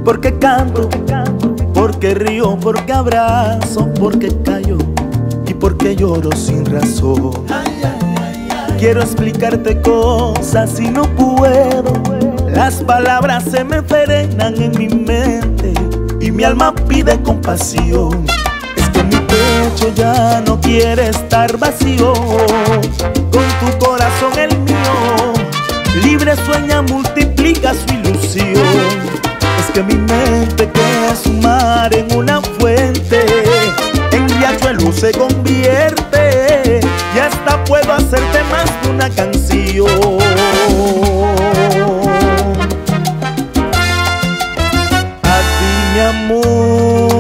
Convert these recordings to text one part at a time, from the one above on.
Porque canto, porque río, porque abrazo, porque callo y porque lloro sin razón. Quiero explicarte cosas y no puedo. Las palabras se me frenan en mi mente y mi alma pide compasión. Es que mi pecho ya no quiere estar vacío. Con tu corazón el mío, libre sueña, multiplica su ilusión. Es que mi mente que es un mar en una fuente, en riachuelo se convierte y hasta puedo hacerte más de una canción. A ti, mi amor,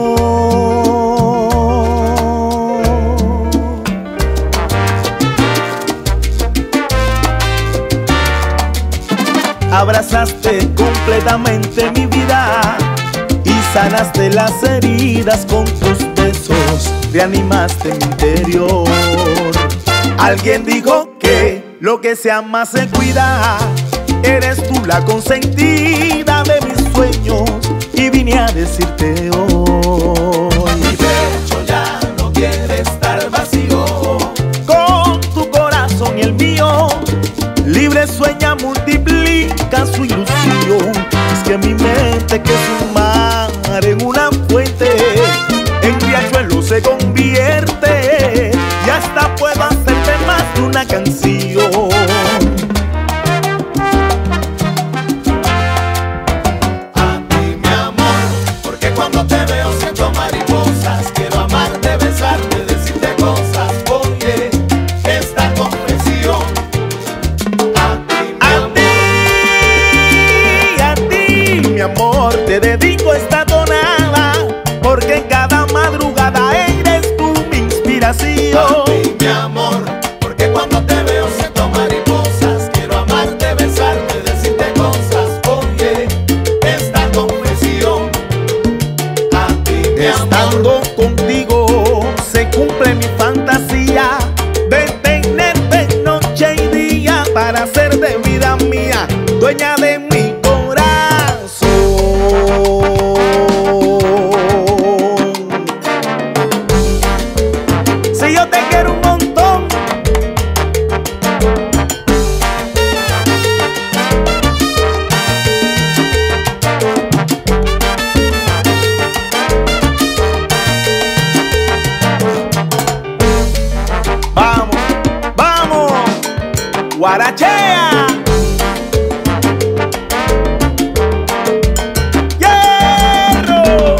abrazaste completamente mi vida y sanaste las heridas con tus besos, reanimaste mi interior. Alguien dijo que lo que se ama se cuida. Eres tú la consentida de mis sueños y vine a decirte hoy: mi pecho ya no quiere estar vacío. Con tu corazón y el mío, libre sueña, multiplica su ilusión. Es que mi mente que es un mar en una fuente, en riachuelo se convierte y hasta puedo hacerte más de una canción. A ti, mi amor, porque cuando te veo siento mariposas. Quiero amarte, besarte, decirte cosas. Oye, esta confesión. Mi amor, te dedico esta tonada, porque en cada madrugada eres tú mi inspiración. A ti, mi amor, porque cuando te veo siento mariposas. Quiero amarte, besarte, decirte cosas. Oye, esta confesión. A ti, mi Estando amor, contigo se cumple mi fantasía de tenerte noche y día para ser de vida mía, dueña de mi corazón. Si yo te quiero un montón, vamos, vamos, guarachea. ¡Hierro!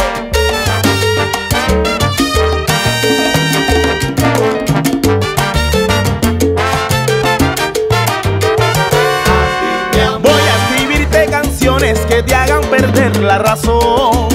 mi amor, Voy a escribirte canciones que te hagan perder la razón.